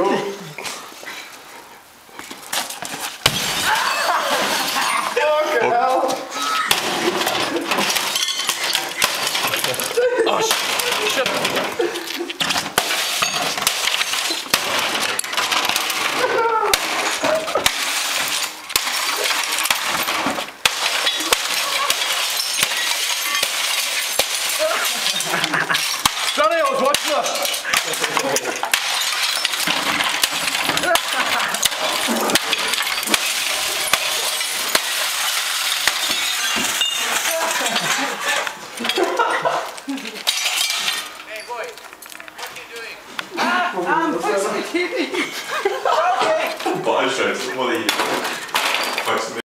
Cool. Fucking hell. Oh, shut up. Johnny, I was watching that. Hey boy, what are you doing? I'm fixing the TV. But I showed what are you? Focus me.